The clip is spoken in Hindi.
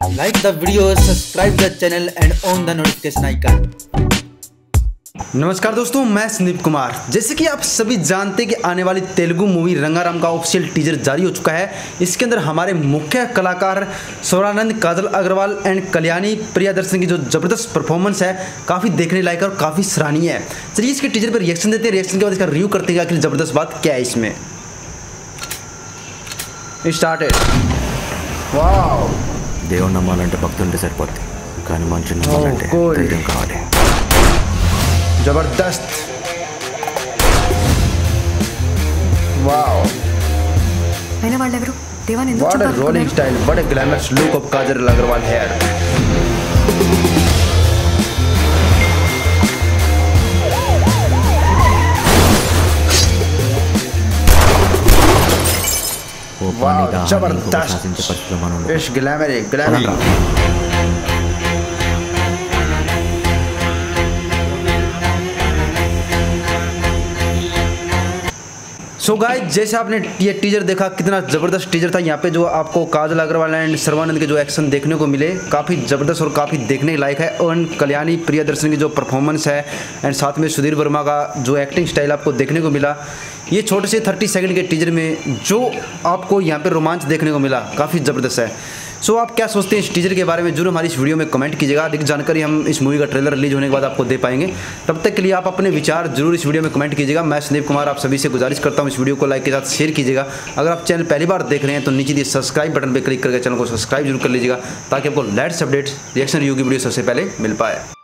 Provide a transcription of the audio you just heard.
Like the video, subscribe the channel and on the notification icon. नमस्कार दोस्तों, मैं संदीप कुमार। जैसे कि आप सभी जानते हैं कि आने वाली तेलुगु मूवी रंगाराम का ऑफिशियल टीजर जारी हो चुका है। इसके अंदर हमारे मुख्य कलाकार शर्वानंद, काजल, अग्रवाल एंड कल्याणी, प्रियदर्शन की जो जबरदस्त परफॉर्मेंस है काफ़ी देखने लायक और काफ़ी सराहनीय है। चलिए इसके टीजर पर रिएक्शन देते हैं, रिएक्शन के बाद इसका रिव्यू करते हैं आखिर जबरदस्त बात क्या है इसमें। स्टार्टेड। वाओ, దేవుని నమ్మాలంటే భక్తుంటే సరిపోద్ది, కానీ మనుషుని నమ్మాలంటే ధైర్యం కావాలి. जबरदस्त। वाओ, అయినా వాళ్ళెవరు దేవాని ఎందుకు what a rolling style, what a glamorous look of Kajal Agarwal hair. Wow, जबरदस्त। इस ग्लैमरिक सो गाइस, जैसे आपने ये टीजर देखा, कितना ज़बरदस्त टीजर था। यहाँ पे जो आपको काजल अग्रवाल एंड शर्वानंद के जो एक्शन देखने को मिले काफ़ी ज़बरदस्त और काफ़ी देखने लायक है। और कल्याणी, प्रियदर्शन की जो परफॉर्मेंस है एंड साथ में सुधीर वर्मा का जो एक्टिंग स्टाइल आपको देखने को मिला, ये छोटे से 30 सेकंड के टीजर में जो आपको यहाँ पे रोमांच देखने को मिला काफ़ी ज़बरदस्त है। सो आप क्या सोचते हैं इस टीजर के बारे में, जरूर हमारी इस वीडियो में कमेंट कीजिएगा। अधिक जानकारी हम इस मूवी का ट्रेलर रिलीज होने के बाद आपको दे पाएंगे। तब तक के लिए आप अपने विचार जरूर इस वीडियो में कमेंट कीजिएगा। मैं संदीप कुमार आप सभी से गुजारिश करता हूँ इस वीडियो को लाइक के साथ शेयर कीजिएगा। अगर आप चैनल पहली बार देख रहे हैं तो नीचे दिए सब्सक्राइब बटन पर क्लिक करके चैनल को सब्सक्राइब जरूर कर लीजिएगा, ताकि आपको लेटेस्ट अपडेट्स, रिएक्शन, रिव्यू की वीडियो सबसे पहले मिल पाए।